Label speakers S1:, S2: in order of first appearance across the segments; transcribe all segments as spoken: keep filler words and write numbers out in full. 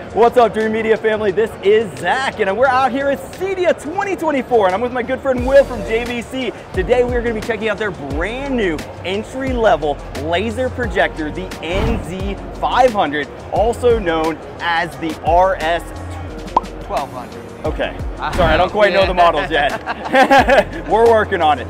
S1: What's up, Dream Media family? This is Zach, and we're out here at CEDIA twenty twenty-four, and I'm with my good friend Will from J V C. Today, we're going to be checking out their brand new entry-level laser projector, the N Z five hundred, also known as the R S
S2: twelve hundred.
S1: Okay, sorry, I don't quite know the models yet. We're working on it.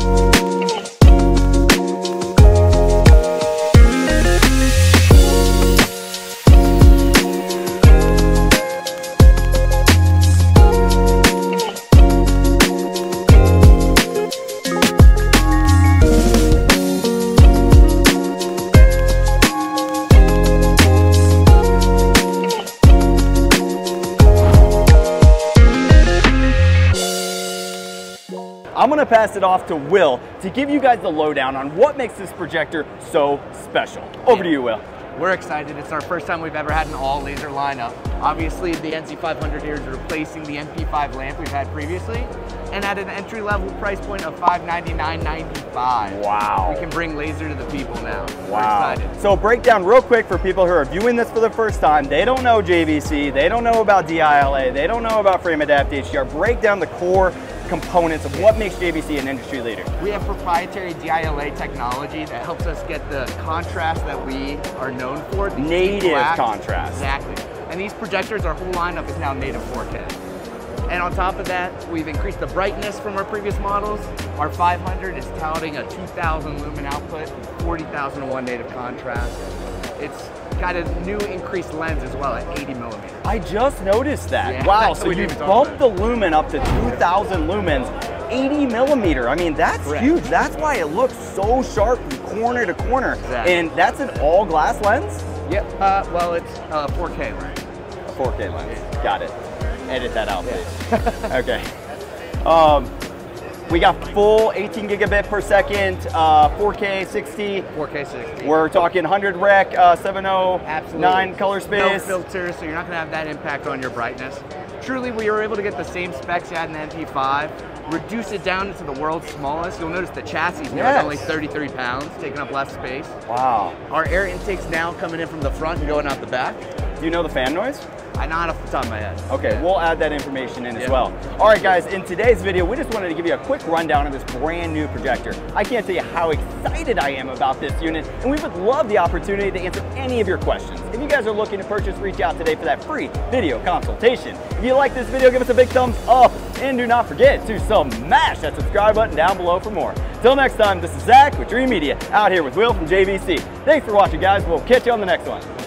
S1: I'm gonna pass it off to Will to give you guys the lowdown on what makes this projector so special. Over to you, Will.
S2: We're excited. It's our first time we've ever had an all laser lineup. Obviously, the N Z five hundred here is replacing the M P five lamp we've had previously, and at an entry level price point of five ninety-nine ninety-five.
S1: Wow.
S2: We can bring laser to the people now.
S1: Wow.
S2: We're excited.
S1: So break down real quick for people who are viewing this for the first time. They don't know J V C, they don't know about D I L A, they don't know about frame adapt H D R. Break down the core components of what makes J V C an industry leader.
S2: We have proprietary D I L A technology that helps us get the contrast that we are known for.
S1: Native contrast.
S2: Exactly. And these projectors, our whole lineup is now native four K. And on top of that, we've increased the brightness from our previous models. Our five hundred is touting a two thousand lumen output, forty thousand to one native contrast. It's got a new increased lens as well at eighty millimeters.
S1: I just noticed that.
S2: Yeah,
S1: wow, so
S2: we
S1: you
S2: didn't even
S1: bumped
S2: talk
S1: the lumen up to two thousand lumens, eighty millimeter. I mean, that's
S2: Correct.
S1: huge. That's why it looks so sharp from corner to corner.
S2: Exactly.
S1: And that's an all glass lens?
S2: Yep, uh, well, it's uh, four K lens.
S1: A four K lens,
S2: Yeah.
S1: got it. Edit that out,
S2: Yeah.
S1: please. Okay. Um, we got full eighteen gigabit per second, uh, four K sixty.
S2: four K sixty.
S1: We're talking one hundred rec, uh, seven oh
S2: Absolutely.
S1: nine color
S2: No
S1: space.
S2: filters, so you're not going to have that impact on your brightness. Truly, we were able to get the same specs you had in the M P five, reduce it down to the world's smallest. You'll notice the chassis now
S1: Yes.
S2: is only thirty-three pounds, taking up less space.
S1: Wow.
S2: Our air intake's now coming in from the front and going out the back.
S1: Do you know the fan noise?
S2: I not off the top of my head.
S1: Okay, we'll add that information in as
S2: Yeah.
S1: well. All right, guys, in today's video, we just wanted to give you a quick rundown of this brand new projector. I can't tell you how excited I am about this unit, and we would love the opportunity to answer any of your questions. If you guys are looking to purchase, reach out today for that free video consultation. If you like this video, give us a big thumbs up, and do not forget to smash that subscribe button down below for more. Till next time, this is Zach with Dream Media, out here with Will from J V C. Thanks for watching, guys. We'll catch you on the next one.